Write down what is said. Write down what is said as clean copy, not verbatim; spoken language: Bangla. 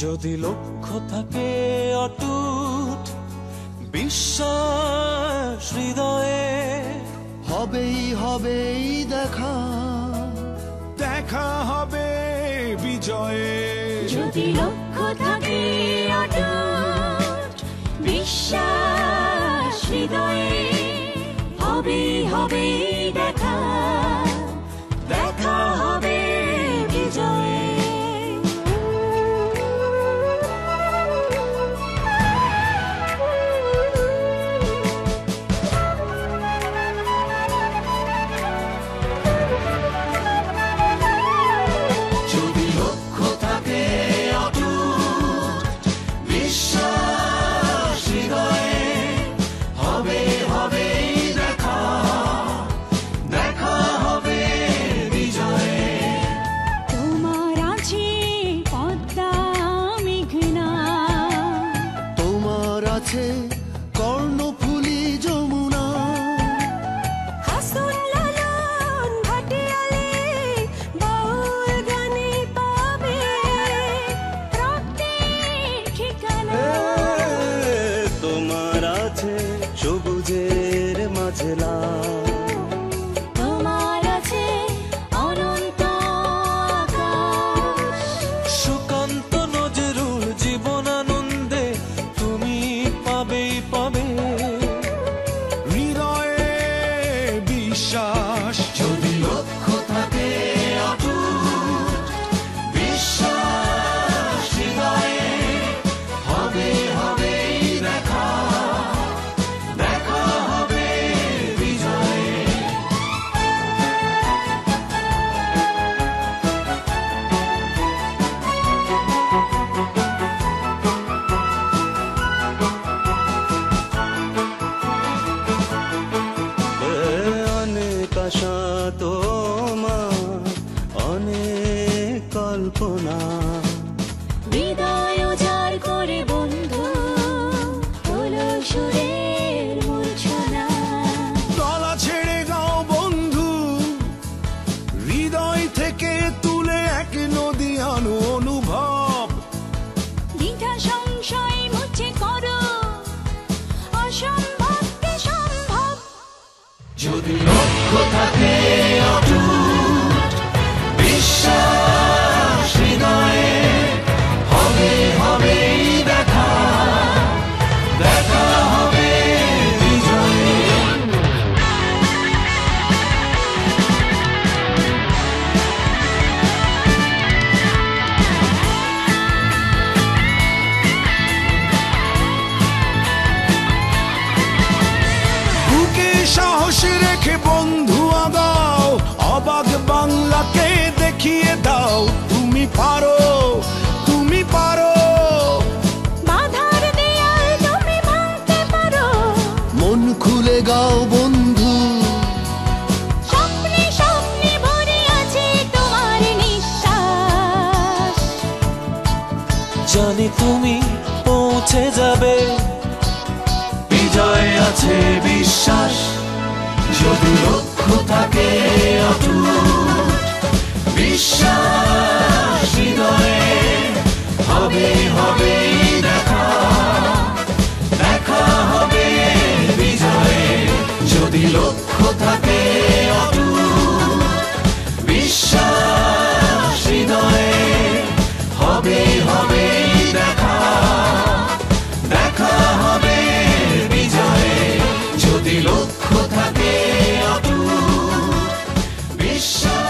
যদি লক্ষ্য থাকে অটুট বিশ্বাস হৃদয়ে, হবেই হবেই দেখা, দেখা হবে বিজয়ে। যদি লক্ষ্য থাকে অটুট বিশ্বাস হৃদয়ে, হবেই হবেই দেখা, দেখা হবে বিজয়ে। কর্ণফুলী যমুনা, হাসন লালন ভাটিয়ালি বাউল গানে পাবে রক্তের ঠিকানা। তোমার আছে সবুজের মাঝে লাল, তোমার আছে অনন্ত আকাশ, সুকান্ত নজরুল জীবনানন্দে তুমি পাবেই পাবে হৃদয়ে বিশ্বাস। যদি লক্ষ্য থাকে অটুট বিশ্বাস হৃদয়ে, হবে হবেই দেখা, দেখা হবে বিজয়ে। অনেক আশা তোমার, অনেক কল্পনা, হৃদয় উজাড় করে বন্ধু হলো সুরের মূর্ছনা। গলা ছেড়ে গাও বন্ধু, হৃদয় থেকে তুলে এক নদী আনো অনুভব। দ্বিধা সংশয় মুছে করো অসম্ভবকে সম্ভব। যদি লক্ষ্য থাকে অটুট বিশ্বাস হৃদয়ে, হবে হবেই দেখা, দেখা হবে বিজয়ে। বুকে সাহস রেখে বন্ধু আগাও, অবাক বাংলাকে দেখিয়ে দাও তুমি পারো, তুমি পারো। বাধার দেয়াল তুমি ভাঙতে পারো, মন খুলে গাও বন্ধু, স্বপ্নে স্বপ্নে ভরে আছে তোমার নিঃশ্বাস। জানি তুমি পৌঁছে যাবে, বিজয় আছে বিশ্বাস। যদি লক্ষ্য থাকে অটুট বিশ্বাস হৃদয়ে, হবে হবেই দেখা, দেখা হবে বিজয়ে। যদি লক্ষ্য থাকে অটুট বিশ্বাস হৃদয়ে, হবে হবেই দেখা, দেখা হবে বিজয়ে। যদি লক্ষ্য থাকে অটুট বিশ্বাস